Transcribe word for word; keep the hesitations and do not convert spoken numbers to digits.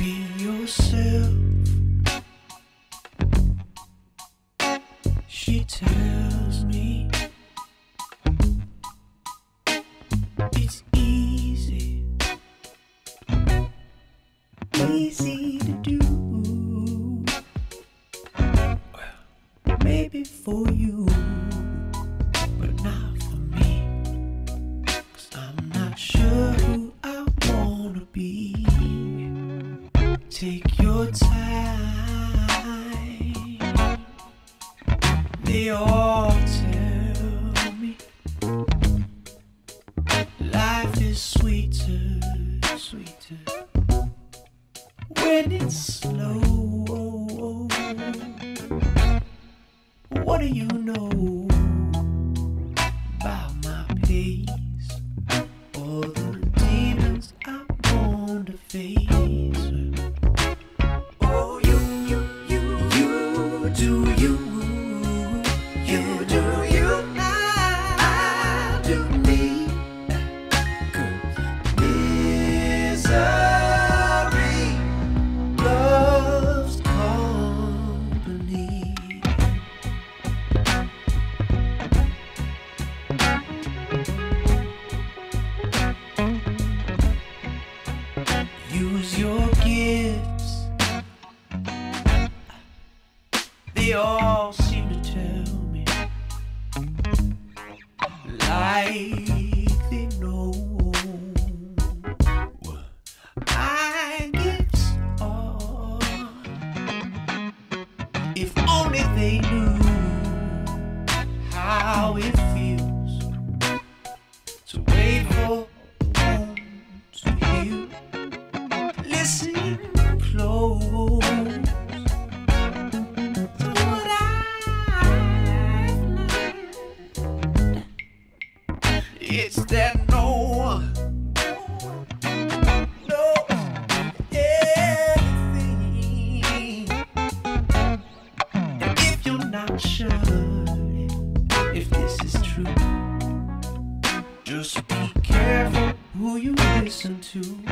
be yourself. She tells me it's easy, easy to do. Well, maybe for you, but not for me, 'cause I'm not sure who I wanna be. Take your time. They all tell me life is sweeter, sweeter when it's slow. What do you know about my pace or the demons I'm born to face? Oh, you, you, you, you do you, you do you, I, I do me. Misery loves company. Use your gifts. They all seem to tell me like they know what my gifts are. If only they knew how it feels to wait for one to heal. Listen close to what I've learned. It's that no one knows everything. And if you're not sure if this is true, just be careful who you listen to.